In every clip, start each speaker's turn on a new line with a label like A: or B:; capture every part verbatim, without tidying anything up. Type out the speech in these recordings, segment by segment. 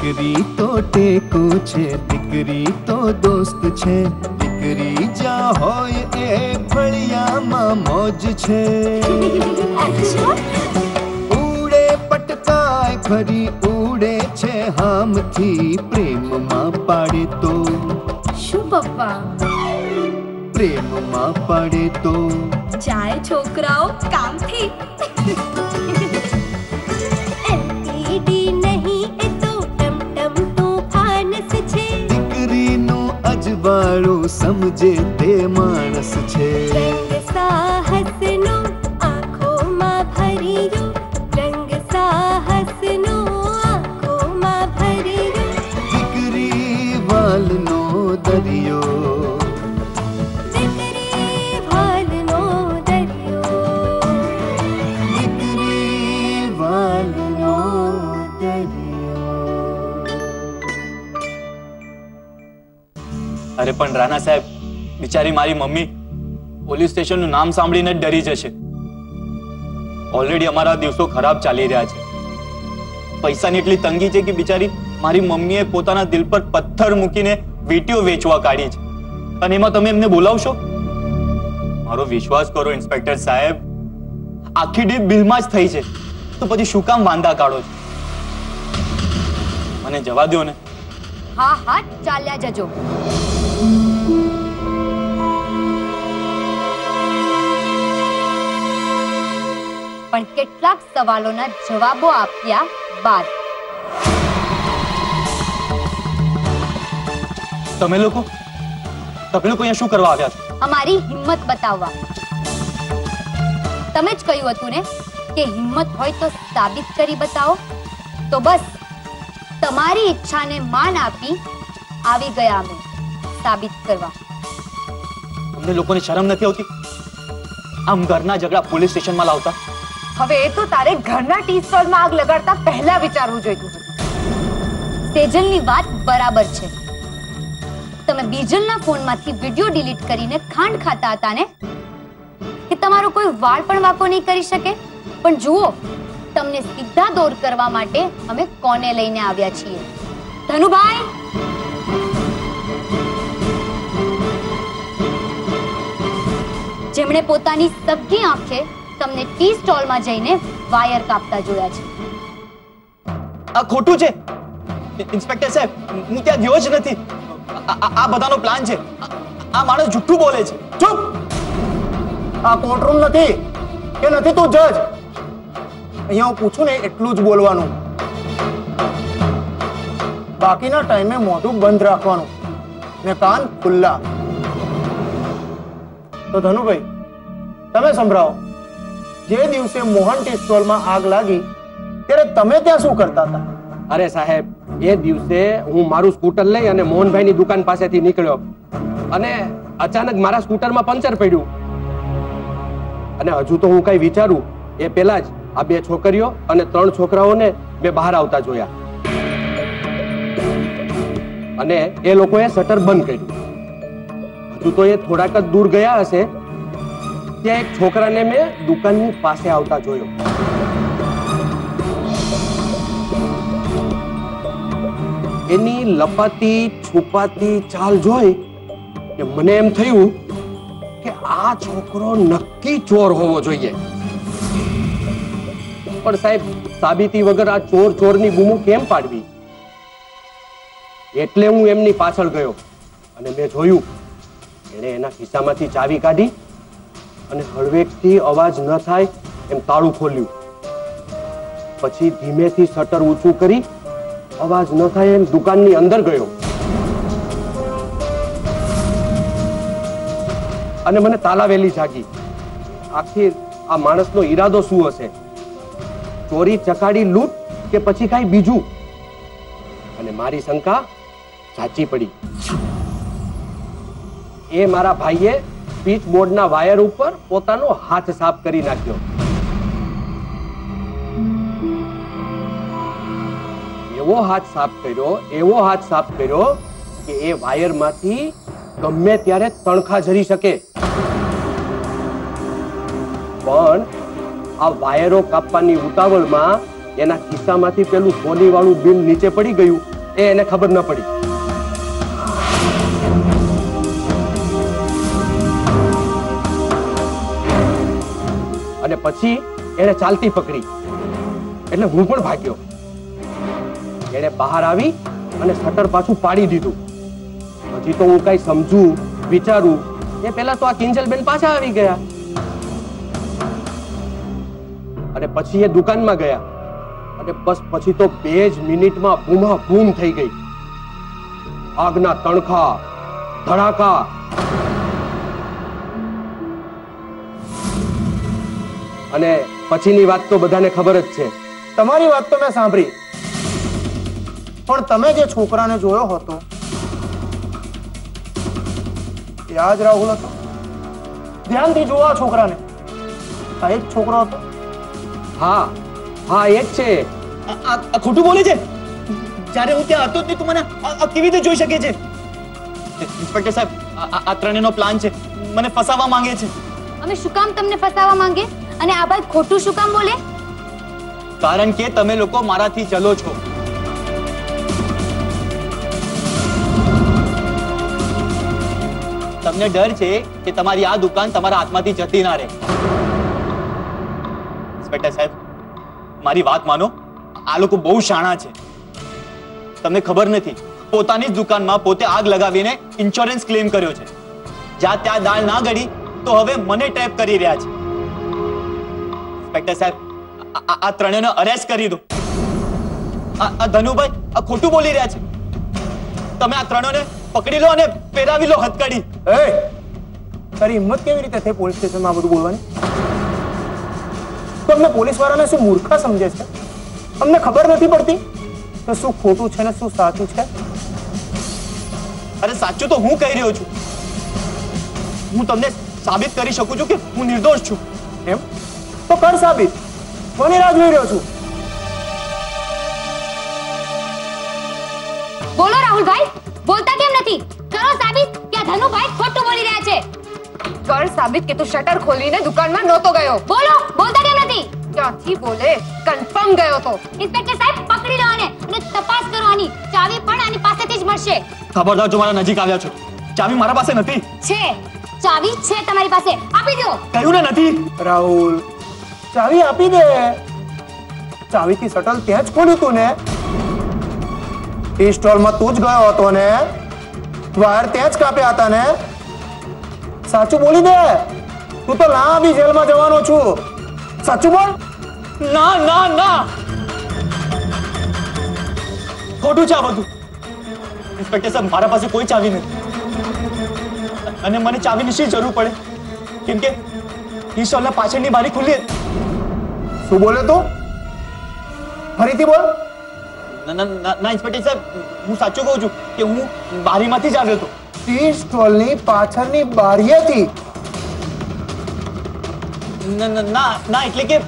A: દીકરી તો ટેકો છે, દીકરી તો દોસ્ત છે, દીકરી જ્યાં હોય એ ફળિયામાં મોજ છે. ઉડે પટકાય ફરી ઉડે છે હામથી, પ્રેમમાં પાડે તો
B: શું પપ્પા?
A: પ્રેમમાં પડે તો
B: જાય છોકરાઓ કામથી. એલઈડી નહીં એ તો ટમટમ તો ફાનસ છે,
A: દીકરીનું અજવાળું સમજે તે માણસ છે.
B: રંગ સાહસનો આંખોમાં ભર્યો, રંગ સાહસનો આંખોમાં ભર્યો,
A: દીકરી વાલનો દરિયો,
C: અરે પણ રાણા સાહેબ, બિચારી મારી મમ્મી પોલીસ સ્ટેશનનું નામ સાંભળીને જ ડરી જશે. ઓલરેડી અમારા દિવસો ખરાબ ચાલી રહ્યા છે. પૈસાની એટલી તંગી છે કે બિચારી મારી મમ્મીએ પોતાના દિલ પર પથ્થર મૂકીને વીંટીઓ વેચવા કાઢી છે. અને એમાં તમે એમને બોલાવશો? મારો વિશ્વાસ કરો ઇન્સ્પેક્ટર સાહેબ, આખી ડીપ બિલમાં જ થઈ છે, તો પછી શું કામ વાંધા કાઢો છો? મને જવા દો ને.
B: હા હા, ચાલ્યા જજો. પણ કેટલાક સવાલોના જવાબો આપ્યા બાદ
C: તમે લોકો તમે લોકો અહીંયા શું કરવા આવ્યા છો?
B: અમારી હિંમત બતાવવા. તમે જ કહ્યું હતું ને કે હિંમત હોય તો સાબિત કરી બતાવો. તો બસ તમારી ઈચ્છાને માન આપી આવી ગયા અમે સાબિત કરવા.
C: અમને લોકોને શરમ નથી આવતી આમ ઘરના ઝઘડા પોલીસ સ્ટેશનમાં લાવતા?
D: હવે એ તો તારે ઘરના ટી સ્ટોલમાં આગ લગાડતા પહેલા વિચારવું જોઈતું હતું.
B: સેજલની વાત બરાબર છે. તમે બીજલના ફોનમાંથી વિડિયો ડિલીટ કરીને ખાંડ ખાતા હતા ને કે તમારો કોઈ વાળ પણ વાકો નહીં કરી શકે. પણ જુઓ, તમને સીધા દોર કરવા માટે અમે કોને લઈને આવ્યા છીએ? ધનુભાઈ, જેમણે પોતાની સગી આંખે તમને ટી સ્ટોલમાં જઈને વાયર કાપતા જોયા છે.
C: આ ખોટું છે ઇન્સ્પેક્ટર સાહેબ, હું ત્યાં ગયો જ નથી. આ બધાનો પ્લાન છે. આ માણસ જુઠ્ઠું બોલે છે.
E: ચૂપ! આ કોર્ટરૂમ નથી કે નથી તું જજ? અહીંયા હું પૂછું ને એટલું જ બોલવાનું, બાકીના ટાઈમે મોઢું બંધ રાખવાનું ને કાન ખુલ્લા. તો ધનુભાઈ, તમે સંભળાવો, જે દિવસે મોહન ટી સ્ટોલમાં આગ લાગી ત્યારે તમે ત્યાં શું કરતા હતા?
F: અરે સાહેબ, એ દિવસે હું મારું સ્કૂટર લઈ અને મોહનભાઈની દુકાન પાસેથી નીકળ્યો અને અચાનક મારા સ્કૂટરમાં પંચર પડ્યું. અને હજુ તો હું કઈ વિચારું એ પહેલા જ આ બે છોકરીઓ અને ત્રણ છોકરાઓને મેં બહાર આવતા જોયા અને એ લોકોએ શટર બંધ કર્યું. હજુ તો એ થોડાક જ દૂર ગયા હશે ત્યાં એક છોકરાને મેં દુકાનની પાસે આવતા જોયો. એની લપાતી છુપાતી ચાલ જોઈ કે મને એમ થયું કે આ છોકરો નક્કી ચોર હોવો જોઈએ. પણ સાહેબ, સાબિતી વગર આ ચોર ચોરની બૂમો કેમ પાડવી? એટલે હું એમની પાછળ ગયો અને મેં જોયું એણે એના ખિસ્સામાંથી ચાવી કાઢી અને હળવેકથી અવાજ ન થાય એમ તાળું ખોલ્યું. પછી ધીમેથી શટર ઊંચું કરી અવાજ ન થાય એમ દુકાનની અંદર ગયો અને મને તાલાવેલી જાગી. આખિર આ માણસનો ઈરાદો શું હશે? ચોરી ચકાડી લૂંટ કે પછી કાંઈ બીજું? અને મારી શંકા સાચી પડી. એ મારા ભાઈએ સ્વિચ બોર્ડના વાયર ઉપર પોતાનો હાથ સાફ કરી નાખ્યો. એવો હાથ સાફ કર્યો એવો હાથ સાફ કર્યો કે એ વાયરમાંથી ગમે ત્યારે તણખા ઝરી શકે. પણ આ વાયરો કાપવાની ઉતાવળમાં એના ખિસ્સામાંથી પેલું સોની વાળું બિલ નીચે પડી ગયું એ એને ખબર ન પડી. અને પછી એને ચાલતી પકડી એટલે હું પણ ભાગ્યો. એને બહાર આવી અને શટર પાછું પાડી દીધું. પછી તો હું કઈ સમજુ વિચારું એ પહેલા તો આ કિંજલ બેન પાછા આવી ગયા અને પછી એ દુકાનમાં ગયા અને બસ પછી તો બે જ મિનિટમાં બૂમા બૂમ થઈ ગઈ. આગના તણખા, ધડાકા. અને પછીની વાત તો બધાને ખબર જ છે.
E: તમારી વાત તો મેં સાંભળી, પણ તમે જે છોકરાને જોયો હતો એ આ જ રાહુલ હતો? ધ્યાનથી જુઓ આ છોકરાને. આ એક છોકરો હતો?
F: હા હા એ જ છે.
C: આ ખોટું બોલે છે. જ્યારે હું ત્યાં હતો જ નહીં તું મને આ કેવી રીતે જોઈ શકે છે? ઇન્સ્પેક્ટર સાહેબ, આ ત્રણેયનો પ્લાન છે. મને ફસાવવા માંગે છે.
B: અમે શું કામ તમને ફસાવવા માંગે? અને આ ભાઈ ખોટું શું કામ બોલે?
C: કારણ કે તમે લોકો મારાથી ચલો છો. તમને ડર છે કે તમારી આ દુકાન તમારા હાથમાંથી જતી ના રહે. ઇન્સ્પેક્ટર સાહેબ, મારી વાત માનો. આ લોકો બહુ શાણા છે. તમને ખબર નથી, પોતાની જ દુકાનમાં પોતે આગ લગાવીને ઇન્સ્યોરન્સ ક્લેમ કર્યો છે. જ્યાં ત્યાં દાળ ના ગળી તો હવે મને ટ્રેપ કરી રહ્યા છે. ઇન્સ્પેક્ટર સાહેબ, આ ત્રણેયને અરેસ્ટ કરી દો. આ ધનુભાઈ આ ખોટું બોલી રહ્યા છે. તમે આ ત્રણેયને પકડી લો અને પહેરાવી લો હથકડી.
E: એ તારી હિંમત કેવી રીતે થઈ પોલીસ સ્ટેશનમાં આ બધું બોલવાની? તો અમને પોલીસ વાળાને શું મૂર્ખા સમજે છે? અમને ખબર નથી પડતી કે શું ખોટું છે ને શું સાચું છે?
C: અરે સાચું તો હું કહી રહ્યો છું. હું તમને સાબિત કરી શકું છું કે હું નિર્દોષ છું.
E: એમ તો કર સાબિત. કોની રાહ જોઈ રહ્યો છું?
B: બોલો રાહુલભાઈ, બોલતા કેમ નથી? કરો સાબિત કે આ ધનુભાઈ ખોટું બોલી રહ્યા છે.
D: કર સાબિત કે તું શટર ખોલીને દુકાનમાં નહોતો ગયો.
B: બોલો, બોલતા કેમ નથી?
D: ક્યાંથી બોલે? કન્ફર્મ ગયો તો.
B: ઇન્સ્પેક્ટર સાહેબ, પકડી લો આને અને તપાસ કરો આની. ચાવી પણ આની પાસેથી જ મળશે.
C: ખબરદાર જો મારા નજીક આવ્યા છો. ચાવી મારા પાસે નથી.
B: છે ચાવી છે તમારી પાસે. આપી દો.
C: કહ્યું ને નથી.
E: રાહુલ, ચાવી આપી દે. ચાવીથી શટલ ત્યાં જ ખોલ્યું તું ને? ટી સ્ટોલમાં તું જ ગયો હતો ને? વાયર ત્યાં જ કાપ્યા હતા ને? સાચું બોલી દે. તું તો લાંબી જેલમાં જવાનો છું. સાચું બોલ.
C: ના ના ના, ખોટું છે આ બધું. ઇન્સ્પેક્ટર સાહેબ, મારા પાસે કોઈ ચાવી નથી અને મને ચાવીની શી જરૂર પડે? કેમ કે ટી સ્ટોલના પાછળની બારી ખુલ્લી હતી.
E: શું બોલે તું? ફરીથી બોલ.
C: ના ના ના ઇન્સ્પેક્ટર સાહેબ, હું સાચું કહું છું કે હું બારીમાંથી જ આવ્યો હતો.
E: ટી સ્ટોલની પાછળની બારીએથી?
C: ના ના ના, એટલે કે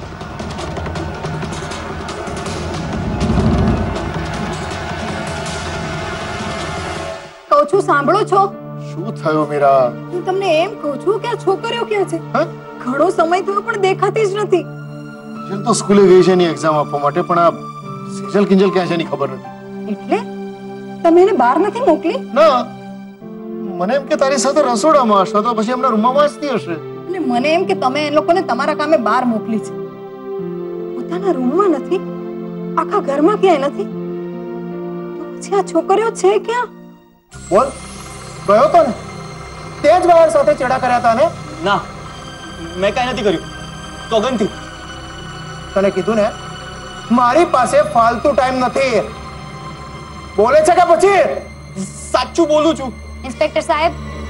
D: કહું છું, સાંભળો છો?
E: શું થયું મીરા?
D: હું તમને એમ કહું છું કે આ છોકરીઓ ક્યાં છે?
E: હા?
D: ઘણો સમય થયો પણ દેખાતી જ નથી.
E: જેમ તો સ્કૂલે ગઈ છે એની એક્ઝામ આપવા માટે, પણ આ સેજલ કિંજલ ક્યાં છે એની ખબર નથી.
D: એટલે તમે એને બહાર નથી મોકલી?
E: ના, મને એમ કે તારી સાથે રસોડામાં હશે, તો પછી એમના રૂમમાં વાંચતી હશે.
D: અને મને એમ કે તમે એ લોકોને તમારા કામે બહાર મોકલી છે. પોતાના રૂમમાં નથી, આખા ઘરમાં ક્યાંય નથી. તો પછી આ છોકરીઓ છે ક્યાં?
E: બોલ. ગયો તો ને? તે જ વાયર સાથે ચેડા કર્યા હતા ને?
C: ના, મેં કાંઈ નથી કર્યું. સોગંદથી.
E: તને કીધું ને, મારી પાસે ફાલતુ ટાઈમ નથી. બોલે છે કે પછી?
C: સાચું બોલું છું.
B: ઇન્સ્પેક્ટર સાહેબ,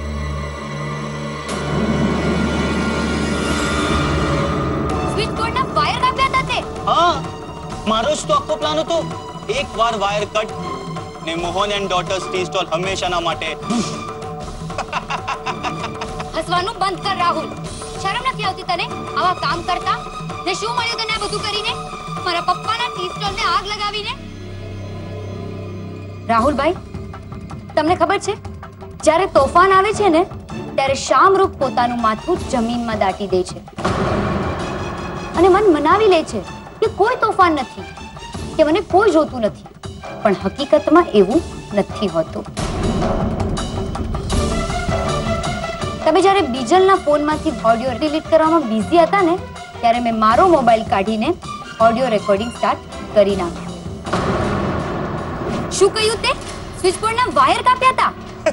B: સ્વિચ બોર્ડના વાયર કાપ્યા હતા તે?
C: હા, મારો જ તો આખો પ્લાન હતો. એક વાર વાયર કટ ને Mohan and daughters tea stall હંમેશાના માટે.
B: હસવાનું બંધ કર રાહુલ. શરમ નથી આવતી તને આવા કામ કરતા? ને શું મળ્યું તને આ બધું કરીને? મારા પપ્પાના ટી સ્ટોલને આગ લગાવીને? રાહુલભાઈ, તમને ખબર છે, જ્યારે તોફાન આવે છે ને ત્યારે શામરૂખ પોતાનું માથું જમીનમાં દાટી દે છે અને મન મનાવી લે છે કે કોઈ તોફાન નથી, કે મને કોઈ જોતું નથી. પણ હકીકતમાં એવું નથી હોતું. તમે જ્યારે બીજલના ફોનમાંથી ઓડિયો ડિલીટ કરવામાં બિઝી હતા ને, ત્યારે મેં મારો મોબાઈલ કાઢીને ઓડિયો રેકોર્ડિંગ સ્ટાર્ટ કરી નાખ્યું. શું કહ્યું તે? સ્વિચબોર્ડના વાયર કાપ્યા હતા?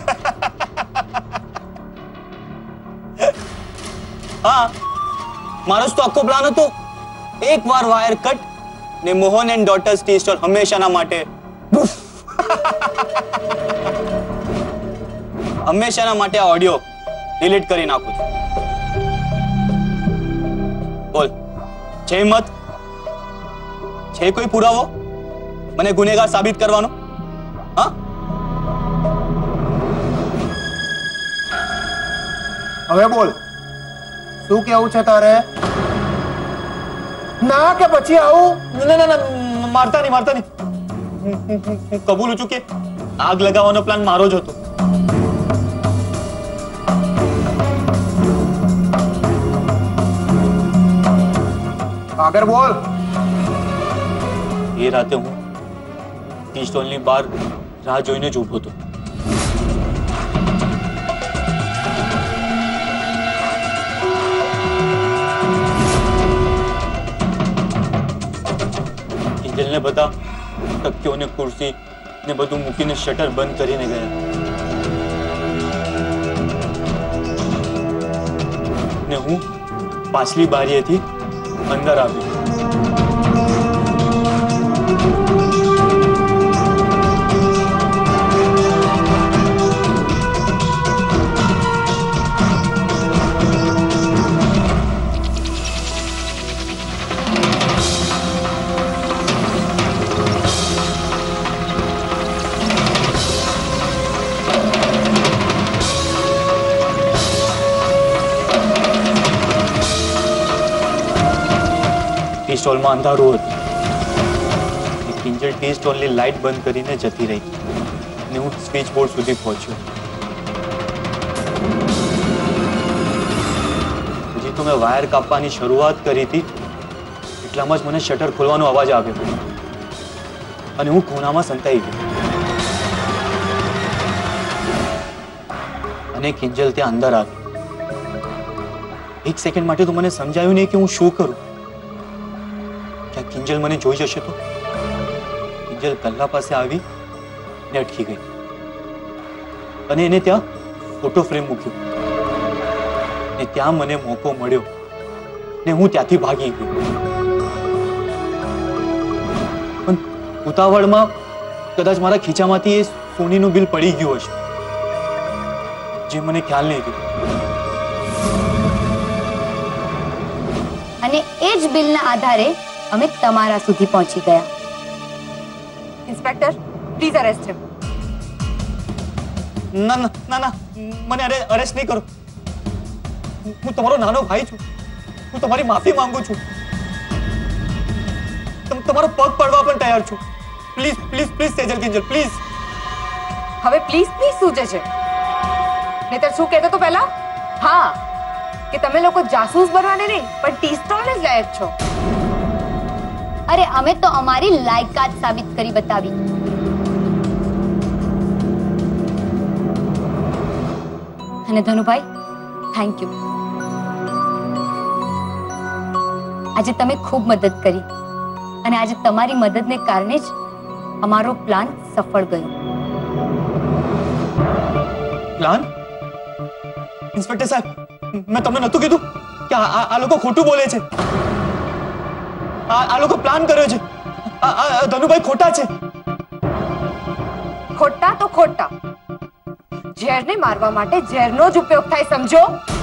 C: હા, મારો તો આખો પ્લાન હતો. એકવાર વાયર કટ ને Mohan and daughters tea stall હંમેશાના માટે હંમેશાના માટે આ ઓડિયો ડિલીટ કરી નાખું છું. બોલ, છે હિંમત? છે કોઈ પુરાવો મને ગુનેગાર સાબિત કરવાનો? હા,
E: હવે બોલ, શું કેવું છે તારે? ના કે પછી આવું?
C: ના ના ના, મારતા નહીં, મારતા નહીં. હું કબૂલું છું કે આગ લગાવવાનો પ્લાન મારો જ હતો.
E: આગળ બોલ.
C: એ રાતે હું ટી સ્ટોલની બહાર રાહ જોઈને જ ઊભો હતો. કિંજલને બધા તકીઓ ને ખુરશી ને બધું મૂકીને શટર બંધ કરીને ગયા ને હું પાછલી બારીએથી અંદર આવ્યો. ટી સ્ટોલમાં અંધારું હતું. કિંજલ ટી સ્ટોલની લાઇટ બંધ કરીને જતી રહી અને હું સ્વિચ બોર્ડ સુધી પહોંચ્યો. હજી તો મેં વાયર કાપવાની શરૂઆત કરી હતી એટલામાં જ મને શટર ખોલવાનો અવાજ આવ્યો અને હું ખૂણામાં સંતાઈ ગયો. અને કિંજલ ત્યાં અંદર આવી. એક સેકન્ડ માટે તો મને સમજાયું નહીં કે હું શું કરું. क्या किंजल મને જોઈ જશે તો? કિંજલ કલ્લા પાસે આવી ને અટકી ગઈ અને એને ત્યાં ફોટો ફ્રેમ મૂક્યો ને ત્યાં મને મોકો મળ્યો ને હું ત્યાંથી ભાગી ગયો. પણ ઉતાવળમાં કદાચ મારા ખીચામાંથી એ સોનીનું બિલ પડી ગયું હશે જે મને ખ્યાલ નહીં રહ્યો.
B: અને એ જ બિલના આધારે અમે તમારા સુધી પહોંચી ગયા.
D: Inspector, please arrest him.
C: ના ના ના ના, મને અરેસ્ટ નહીં કરો. હું તમારો નાનો ભાઈ છું. હું તમારી માફી માંગુ છું. તમારો પગ પડવા પણ તૈયાર છું. Please please please Sejal Kinjal please.
D: હવે પ્લીઝ પ્લીઝ શું છે? નહીતર શું કહેતો તો પહેલા? હા, કે તમે લોકો જાસૂસ બનવાને નહીં પણ ટી સ્ટોલને જ લાયક છો.
B: અરે અમે તો અમારી લાયકાત સાબિત કરી બતાવી. અને ધનુભાઈ, થેન્ક યુ. આજે તમે ખૂબ મદદ કરી અને આજે તમારી મદદને કારણે જ અમારો પ્લાન સફળ ગયો.
C: પ્લાન? ઇન્સ્પેક્ટર સાહેબ, મેં તમને નતું કીધું કે આ લોકો ખોટું બોલે છે? આ લોકો પ્લાન કર્યો છે. આ ધનુભાઈ ખોટા છે.
D: ખોટા તો ખોટા. ઝેરને મારવા માટે ઝેરનો જ ઉપયોગ થાય, સમજો?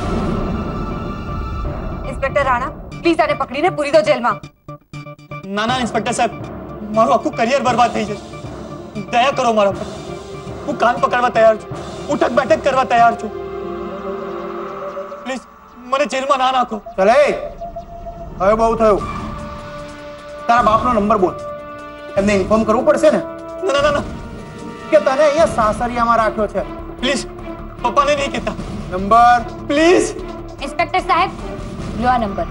D: ઇન્સ્પેક્ટર રાણા, પ્લીઝ આને પકડીને પૂરી દો જેલમાં.
C: ના ના ઇન્સ્પેક્ટર સાહેબ, મારું આખું કરિયર બરબાદ થઈ જશે. દયા કરો મારા પર. હું કાન પકડવા તૈયાર છું. ઉઠક બેઠક કરવા તૈયાર છું. પ્લીઝ મને જેલમાં ના નાખો.
E: ચલે, હવે બહુ થયું. તારા બાપનો નંબર બોલ. એમને ઇન્ફોર્મ કરવું પડશે ને.
C: ના ના ના,
E: કે તને અહીંયા સાસરિયામાં રાખ્યો છે.
C: પ્લીઝ પપ્પાને નહીં કહેતા.
E: Number
C: please.
B: ઇન્સ્પેક્ટર સાહેબ, લો આ નંબર.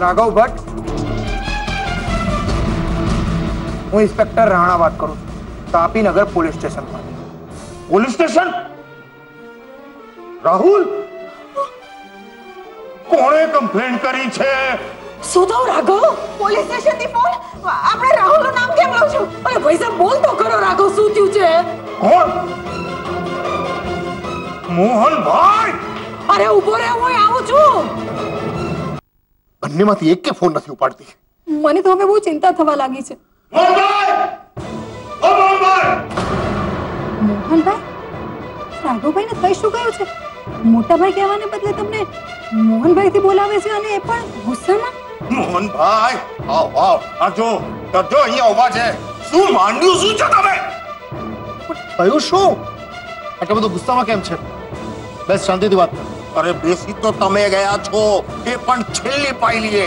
E: રાઘવ ભટ્ટ, હું ઇન્સ્પેક્ટર રાણા વાત કરું છું, તાપીનગર પોલીસ સ્ટેશન પર.
G: Police station? રાહુલ, કોણે કમ્પ્લેન કરી છે?
D: શું થયું રાઘવ? પોલીસ સ્ટેશન થી ફોન. આપણે રાહુલ નું નામ કેમ લઉં છું? અરે ભાઈ સાહેબ બોલ તો ખરો રાઘવ, શું થયું છે?
G: કોણ? મોહનભાઈ.
D: અરે ઉભો રહે, હું આવું છું.
G: બંનેમાંથી એક કે ફોન નથી ઉપાડતી.
D: મને તો હવે બહુ ચિંતા થવા લાગી છે.
G: મોહનભાઈ! ઓ મોહનભાઈ!
D: મોહનભાઈ? રાઘવભાઈ ને કઈ શું કહ્યું છે? મોટાભાઈ કહેવાને બદલે તમને મોહનભાઈ થી બોલાવે છે, અને એ પણ ગુસ્સામાં.
G: મોહનભાઈ, આવ આવ. આ જો, જો અહીંયા ઉભા છે. શું માંડ્યું શું છે તમે?
H: કયું શું? આટલો બધો ગુસ્સામાં કેમ છે? બસ શાંતિથી વાત કર.
G: અરે બેસી તો તમે ગયા છો, એ પણ છેલ્લી પાયલીએ.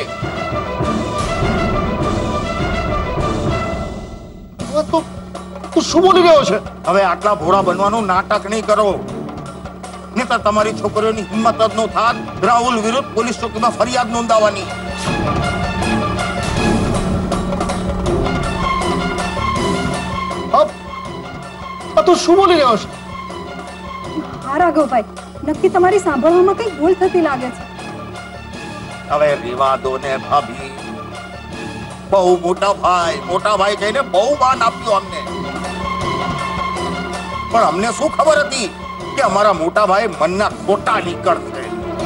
H: તું તું શું બોલી રહ્યો છે?
G: હવે આટલા ભોળા બનવાનું નાટક નહીં કરો, નહીંતર તમારી છોકરીઓની હિંમત જ ન થાત રાહુલ વિરુદ્ધ પોલીસ ચોકીમાં ફરિયાદ નોંધાવવાની.
H: તું શું બોલી રહ્યો છે?
D: હા રાઘવભાઈ, નક્કી તમારી સાંભળવામાં કઈ ભૂલ થતી લાગે છે.
G: હવે રેવા દો ને ભાભી. બહુ મોટા ભાઈ મોટા ભાઈ કહીને બહુ માન આપ્યું અમને, પણ અમને શું ખબર હતી કે અમારા મોટા ભાઈ મનના ખોટા નીકળશે.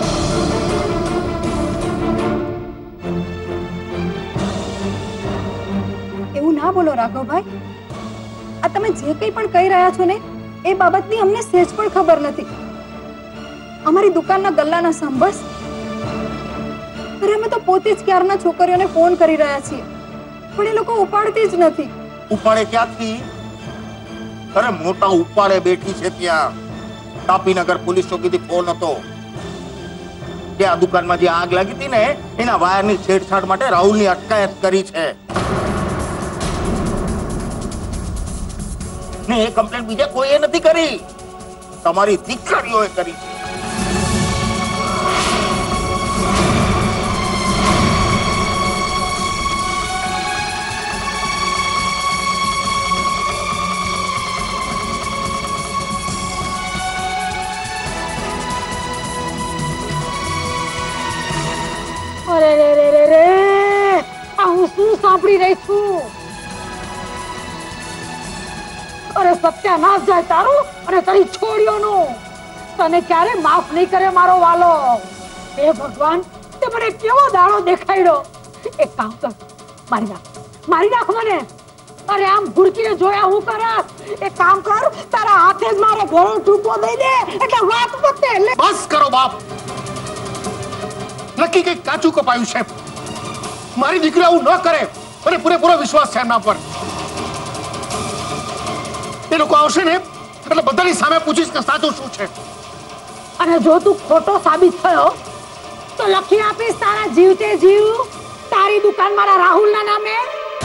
D: એવું ના બોલો રાઘવભાઈ. આ તમે જે કંઈ પણ કહી રહ્યા છો ને, એ બાબતની અમને સહેજ પણ ખબર નથી. અમારી દુકાનના ગલ્લાના સંબસ. અરે અમે તો પોતે જ ક્યારના છોકરીઓને ફોન કરી રહ્યા છીએ, પણ એ લોકો ઉપાડતી જ નથી.
G: ઉપાડે ક્યાંથી? અરે મોટા ઉપાડે બેઠી છે ત્યાં. તાપીનગર પોલીસ ચોકીથી ફોન હતો કે આ દુકાનમાં જે આગ લાગી હતી ને, એના વાયરની છેડછાડ માટે રાહુલની અટકાયત કરી છે ને. એ કમ્પ્લેન બીજા કોઈએ નથી કરી, તમારી દીકરીઓએ કરી છે.
D: અરે રે રે રે રે, આ હું શું સાંભળી રહી છું? અરે સત્યાનાશ જાય તારું અને તારી છોડીઓનું. તને ક્યારે માફ નહીં કરે મારો વાલો. હે ભગવાન, તે મને કેવો દાડો દેખાડ્યો. એક કામ કર, મારી નાખ, મારી નાખ મને. અરે આમ ઘુડકીને જોયા હું કરસ. એક કામ કર, તારા હાથે જ મારે ઘોડો ટૂંકો દઈ દે એટલે વાત પતે.
H: બસ કરો બાપ, નક્કી કઈક કાચું કપાયું છે. મારી દીકરી આવું ન કરે, મને પૂરેપૂરો વિશ્વાસ છે એમના પર. એ લોકો આવશે ને એટલે બધાની સામે પૂછીશ કે સાચું શું છે.
D: અને જો તું ખોટો સાબિત થયો તો લખી આપીશ તારા જીવતે જીવ તારી દુકાન મારા રાહુલના નામે.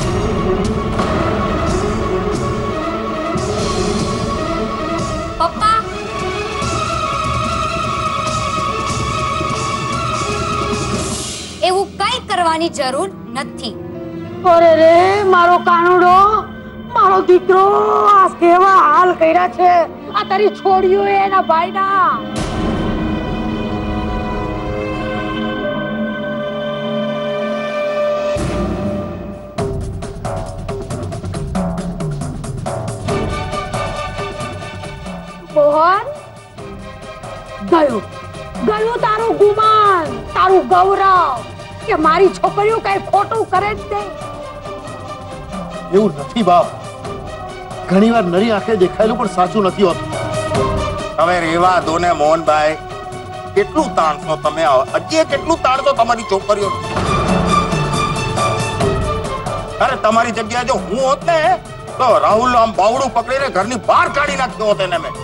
B: પપ્પા, એવું કઈ કરવાની જરૂર નથી.
D: અરે રે મારો કાનુડો, મારો દીકરો, આ કેવા હાલ કર્યા છે આ તારી છોડીઓ એના ભાઈના. મોહન, ગયું ગયું તારું ગુમાન, તારું ગૌરવ કે મારી છોકરીઓ કઈ ખોટું કરે જ નહીં.
H: એવું નથી બાપ, ઘણીવાર નરી આંખે દેખાયેલું પણ સાચું નથી હોતું.
G: હવે રેવા દો ને મોહનભાઈ, કેટલું તાણશો તમે? હજી કેટલું તાણશો તમારી છોકરીઓ? અરે તમારી જગ્યાએ જો હું હોત ને તો રાહુલ આમ બાવડું પકડીને ઘરની બહાર કાઢી નાખ્યો હોત એને મેં.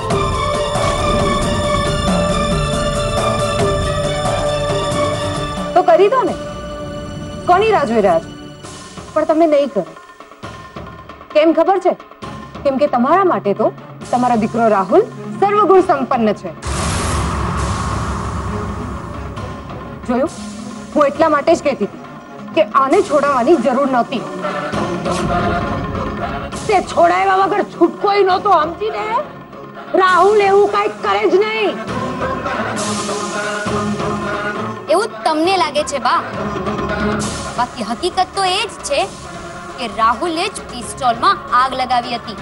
D: તો કરી દો ને, કોની રાહ જોઈ રહ્યા છો? પણ તમે નહીં કરો. કેમ ખબર છે? કેમ કે તમારા માટે તો તમારો દીકરો રાહુલ સર્વગુણ સંપન્ન છે. જોયું, હું એટલા માટે જ કહેતી કે આને છોડાવવાની જરૂર નહોતી. તે છોડાવ્યા વગર છૂટકોય નહોતો, સમજી ને? રાહુલ એવું કઈક કરે જ નહીં.
B: એવું તમને લાગે છે બા, બાકી હકીકત તો એ જ છે કે રાહુલે જ પિસ્તોલમાં આગ લગાવી હતી.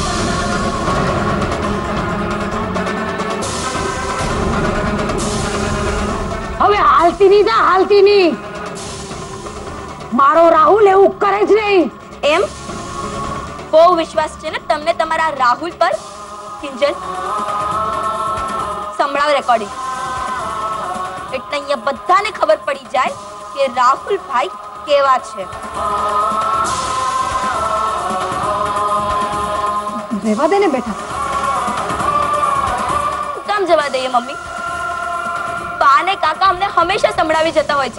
D: હવે હાલતી નહીં જા, હાલતી નહીં. મારો રાહુલ એવું કરે જ નહીં.
I: એમ બહુ વિશ્વાસ છે ને તમને તમારા રાહુલ પર? કિંજલ, સંભળાવ રેકોર્ડિંગ, એટલે અહીંયા બધાને ખબર પડી જાય કે રાહુલ ભાઈ કેવા છે.
D: રહેવા દે ને બેટા.
I: કામ જવા દઈએ મમ્મી? બા ને કાકા અમને હંમેશા સંભળાવી જતા હોય છે.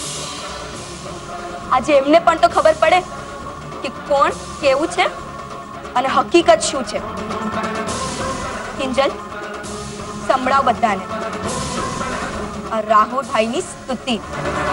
I: આજે એમને પણ તો ખબર પડે કે કોણ કેવું છે અને હકીકત શું છે. કિંજલ, સંભળાવ બધાને રાહુલ ભાઈની સ્તુતિ.